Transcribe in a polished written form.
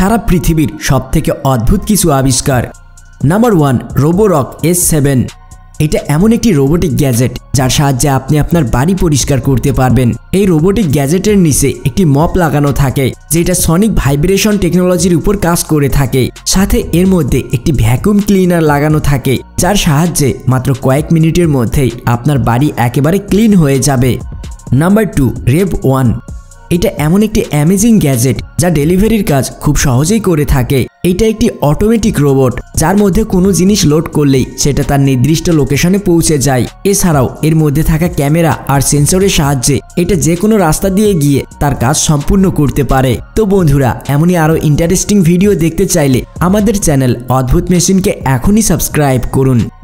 সারা পৃথিবীর সবথেকে অদ্ভুত কিছু আবিষ্কার। Number 1, Roborock S7। এটা এমন একটি রোবোটিক গ্যাজেট যার সাহায্যে আপনি আপনার বাড়ি পরিষ্কার করতে পারবেন। এই রোবোটিক গ্যাজেটের নিচে একটি মপ লাগানো থাকে যেটা সনিক ভাইব্রেশন টেকনোলজির উপর কাজ করে থাকে। সাথে এর মধ্যে একটি ভ্যাকুয়াম ক্লিনার লাগানো থাকে যার সাহায্যে মাত্র কয়েক মিনিটের মধ্যেই আপনার বাড়ি একেবারে ক্লিন হয়ে যাবে। Number 2, Rev 1। এটা এমন একটি অ্যামেজিং গ্যাজেট যা ডেলিভারির কাজ খুব সহজেই করে থাকে। এটা একটি অটোমেটিক রোবট যার মধ্যে কোনো জিনিস লোড করলেই সেটা তার নির্দিষ্ট লোকেশনে পৌঁছে যায়। এছাড়াও এর মধ্যে থাকা ক্যামেরা আর সেন্সরের সাহায্যে এটা যে কোনো রাস্তা দিয়ে গিয়ে তার কাজ সম্পূর্ণ করতে পারে। তো বন্ধুরা, এমনই আরও ইন্টারেস্টিং ভিডিও দেখতে চাইলে আমাদের চ্যানেল অদ্ভুত মেশিনকে এখনই সাবস্ক্রাইব করুন।